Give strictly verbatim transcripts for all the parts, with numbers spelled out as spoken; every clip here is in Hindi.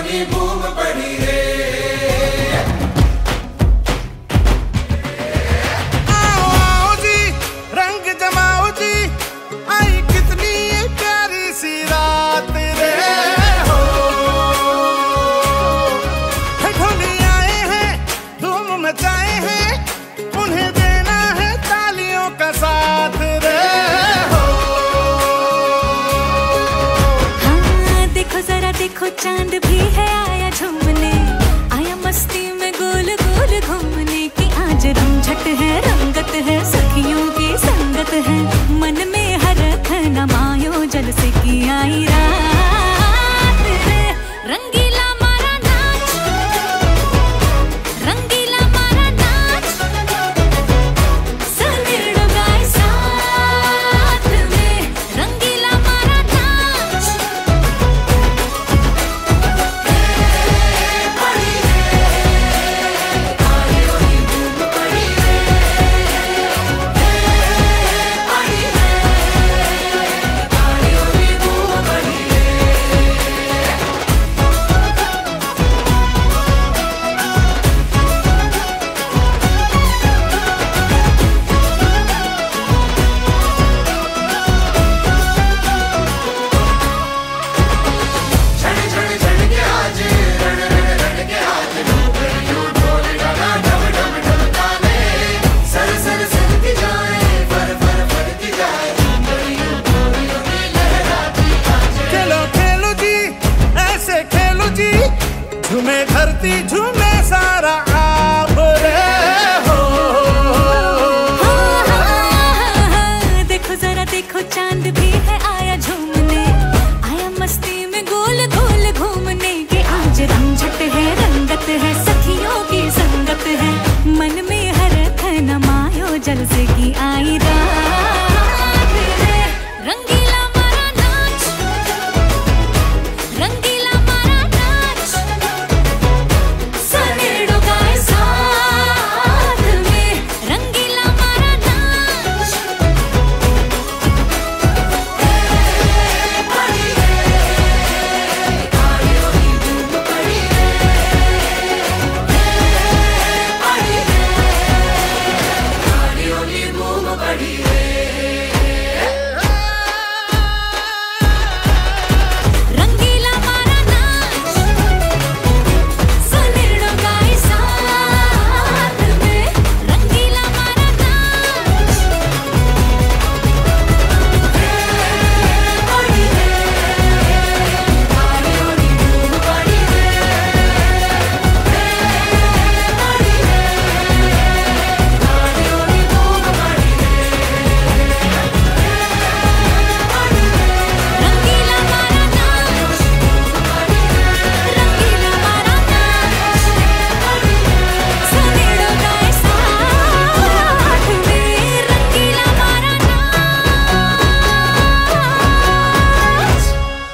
नी बूम पड़ी रे। देखो चांद भी है आया झूमने, आया मस्ती में गोल गोल घूमने की। आज रमझट है, रंगत है, सखियों की संगत है, मन में हरख न मायो जल से की आई रात है। रंगीला मारा नाच, रंगीला मारा नाच, सनेड़ो गाए साथ में, रंगीला मारा नाच। झूमे धरती झूमे सारा आप रे हो। देखो जरा देखो चांद भी है आया झूमने, आया मस्ती में गोल गोल घूमने के। आज रमझट है, रंगत है, सखियों की संगत है, मन में हरख न मायो जल से की आई रात है। रंगीला मारा नाच, रंगीला मारा नाच, सनेड़ो गाए साथ में, रंगीला मारा नाच। पड़ी रे, तालियों की बूम पड़ी रे, पड़ी रे, तालियों की बूम पड़ी रे। रंगीला मारा नाच, सनेड़ो गाए साथ में, रंगीला मारा नाच। पड़ी रे, तालियों की बूम पड़ी रे, पड़ी रे, तालियों की बूम पड़ी रे। रंगीला मारा नाच, रंगीला मारा नाच, सनेड़ो गाए साथ में, रंगीला मारा नाच।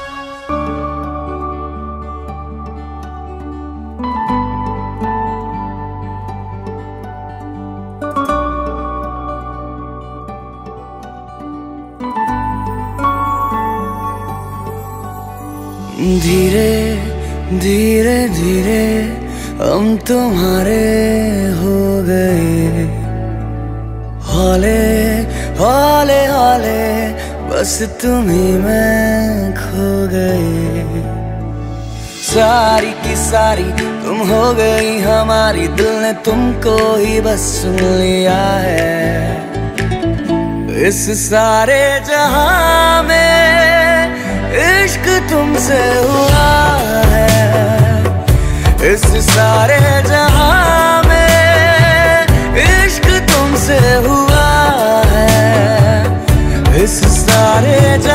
धीरे धीरे धीरे हम तुम्हारे हो गए, हौले हौले हौले बस तुम्ही में खो गए। सारी की सारी तुम हो गई हमारी, दिल ने तुमको ही बस सुन लिया है। इस सारे जहां में इश्क तुमसे हुआ है, इस सारे जहां में इश्क तुमसे हुआ है, इस सारे जहां